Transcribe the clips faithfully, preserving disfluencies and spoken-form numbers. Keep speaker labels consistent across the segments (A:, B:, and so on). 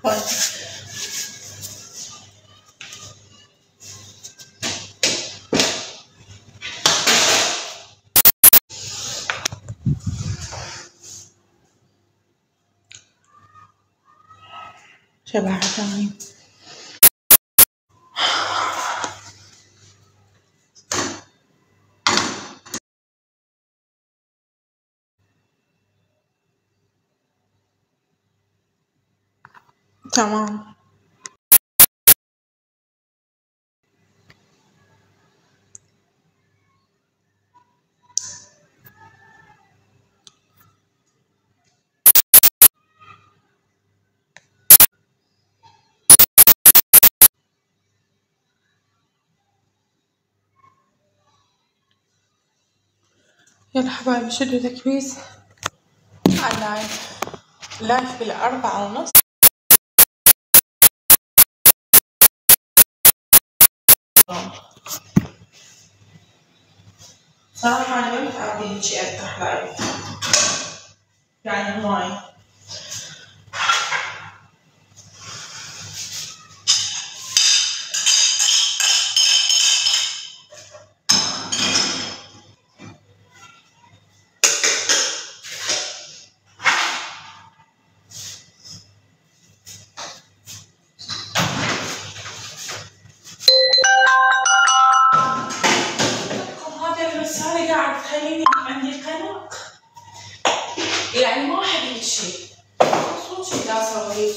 A: طيب شبعت تمام. تمام يلا حبايبي شدوا تكبيس على اللايف. اللايف بالأربعة ونص صراحة أنا ما متعودين شي أفتح لايف يعني هواي. قاعد تخليني عندي قلق يعني ما احب هيك شيء مبسوط شي لا اسوي هيك.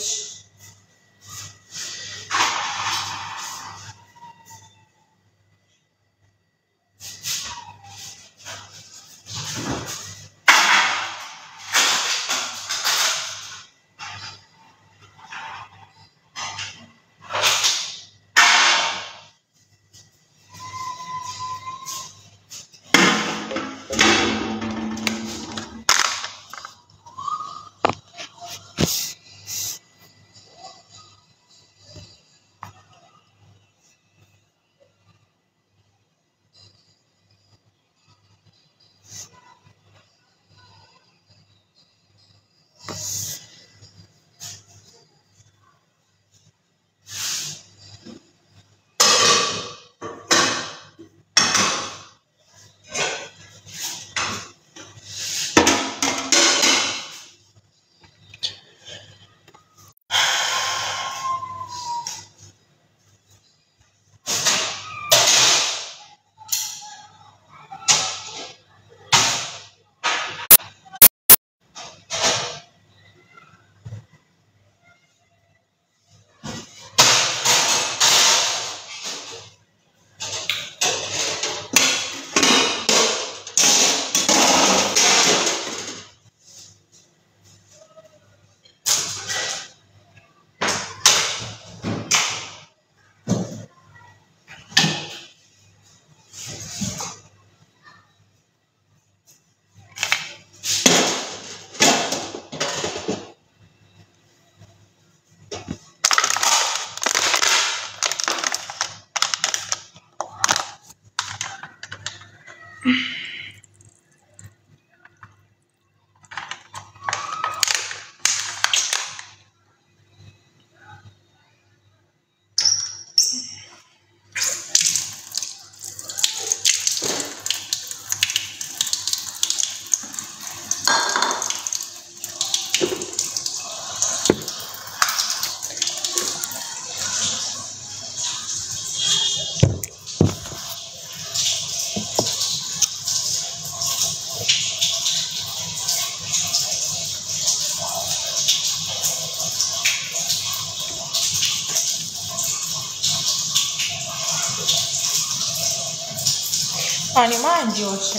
A: أنا ما عندي وشم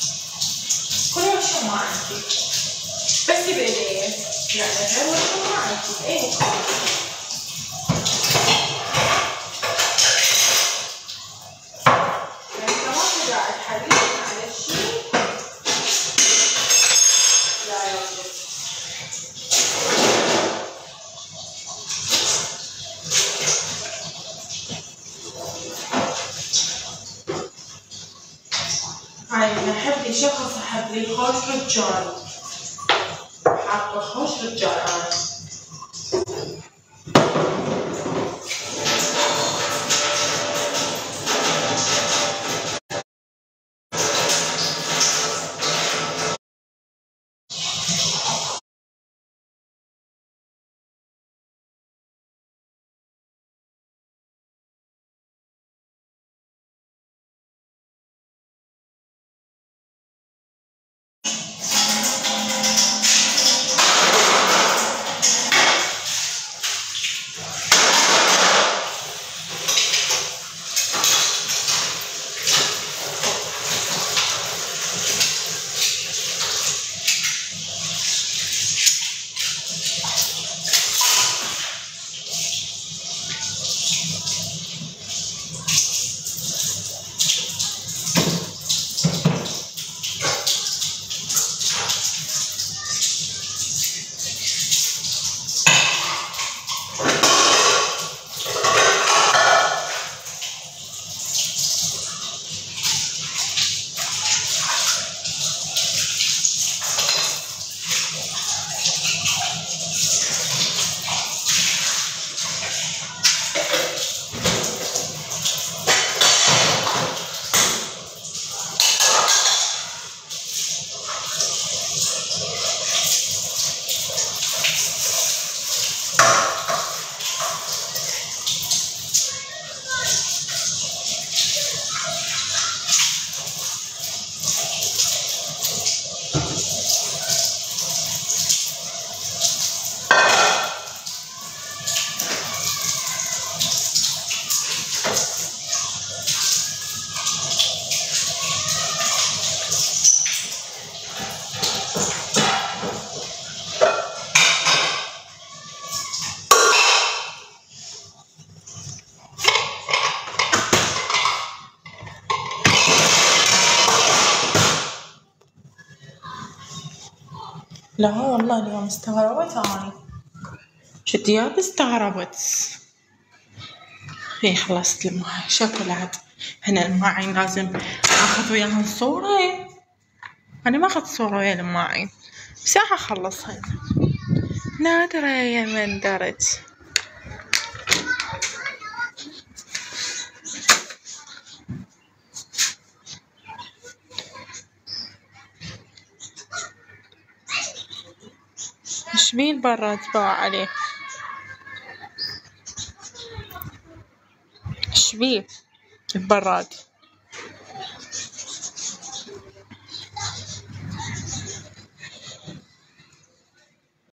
A: كل وشم ما عندي بس بالليل يعني غير وشم ما عندي أي مكان. يعني إذا ما في قاعد حبيبي على شيء لا يضبط. هاي أنا أحب لي شخص أحب لي خوش رجال حابة خوش رجال أنا لا والله اليوم استغربت اني شديات استغربت. اي خلصت الماي شكل عاد. هنا الماعين لازم اخذ وياهم صورة. انا ما اخذت صورة ويا الماعين بس راح اخلصها. نادرة يا من درت. ايش بيه البراد باع عليه؟ ايش بيه البراد؟